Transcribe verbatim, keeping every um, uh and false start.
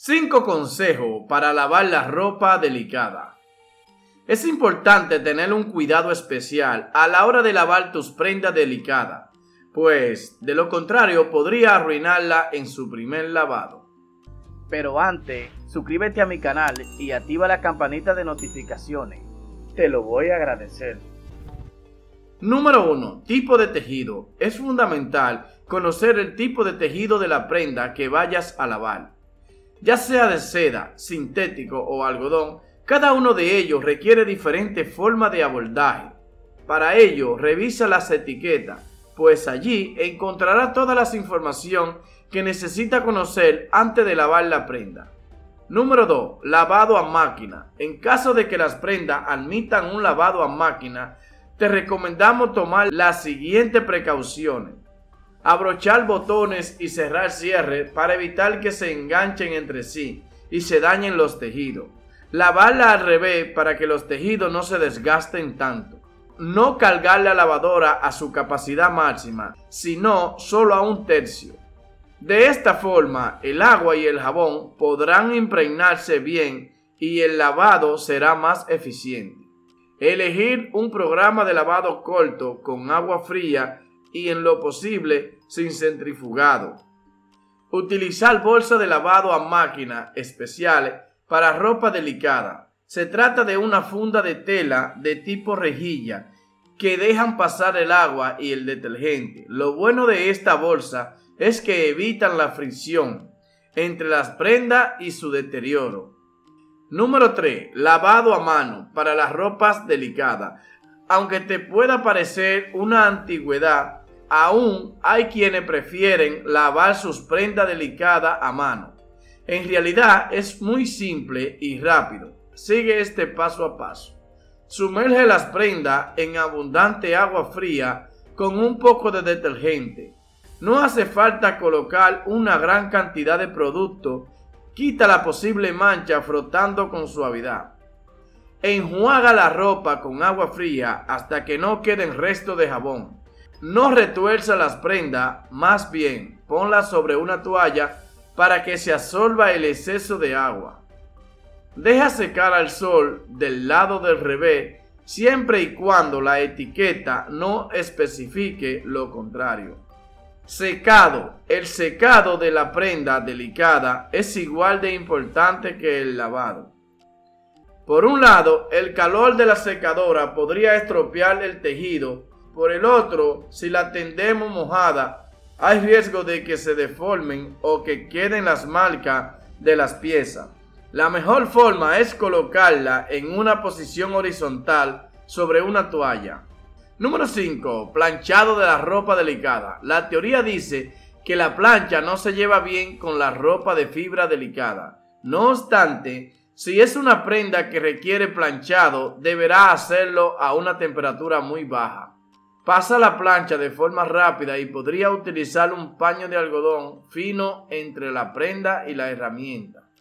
cinco consejos para lavar la ropa delicada. Es importante tener un cuidado especial a la hora de lavar tus prendas delicadas, pues de lo contrario podría arruinarla en su primer lavado. Pero antes, suscríbete a mi canal y activa la campanita de notificaciones. Te lo voy a agradecer. Número uno. Tipo de tejido. Es fundamental conocer el tipo de tejido de la prenda que vayas a lavar. Ya sea de seda, sintético o algodón, cada uno de ellos requiere diferente forma de abordaje. Para ello, revisa las etiquetas, pues allí encontrará toda la información que necesita conocer antes de lavar la prenda. Número dos. Lavado a máquina. En caso de que las prendas admitan un lavado a máquina, te recomendamos tomar las siguientes precauciones. Abrochar botones y cerrar cierre para evitar que se enganchen entre sí y se dañen los tejidos. Lavarla al revés para que los tejidos no se desgasten tanto. No cargar la lavadora a su capacidad máxima, sino solo a un tercio. De esta forma, el agua y el jabón podrán impregnarse bien y el lavado será más eficiente. Elegir un programa de lavado corto con agua fría y en lo posible sin centrifugado. Utilizar bolsas de lavado a máquina especiales para ropa delicada. Se trata de una funda de tela de tipo rejilla que dejan pasar el agua y el detergente. Lo bueno de esta bolsa es que evitan la fricción entre las prendas y su deterioro. Número tres. Lavado a mano para las ropas delicadas. Aunque te pueda parecer una antigüedad, aún hay quienes prefieren lavar sus prendas delicadas a mano. En realidad es muy simple y rápido. Sigue este paso a paso. Sumerge las prendas en abundante agua fría con un poco de detergente. No hace falta colocar una gran cantidad de producto. Quita la posible mancha frotando con suavidad. Enjuaga la ropa con agua fría hasta que no queden restos de jabón. No retuerza las prendas, más bien ponlas sobre una toalla para que se absorba el exceso de agua. Deja secar al sol del lado del revés siempre y cuando la etiqueta no especifique lo contrario. Secado. El secado de la prenda delicada es igual de importante que el lavado. Por un lado, el calor de la secadora podría estropear el tejido. Por el otro, si la tendemos mojada, hay riesgo de que se deformen o que queden las marcas de las piezas. La mejor forma es colocarla en una posición horizontal sobre una toalla. Número cinco. Planchado de la ropa delicada. La teoría dice que la plancha no se lleva bien con la ropa de fibra delicada. No obstante, si es una prenda que requiere planchado, deberá hacerlo a una temperatura muy baja. Pasa la plancha de forma rápida y podría utilizar un paño de algodón fino entre la prenda y la herramienta.